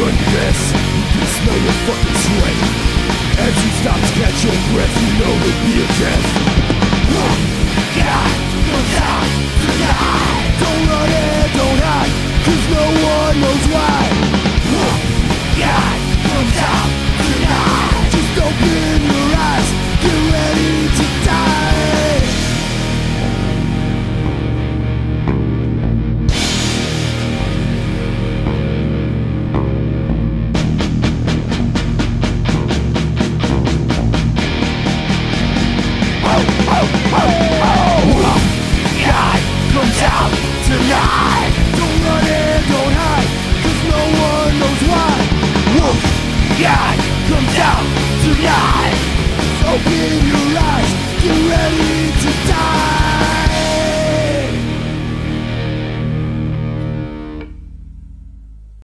this. You can smell your fucking sweat. As you stop to catch your breath, you know there'll be a death. God comes out tonight. Don't run and don't hide, cause no one knows why. God comes out tonight. Just open your eyes, get ready to die. God comes out tonight. Don't run and don't hide, cause no one knows why. God comes out tonight. Open your eyes, get ready to die.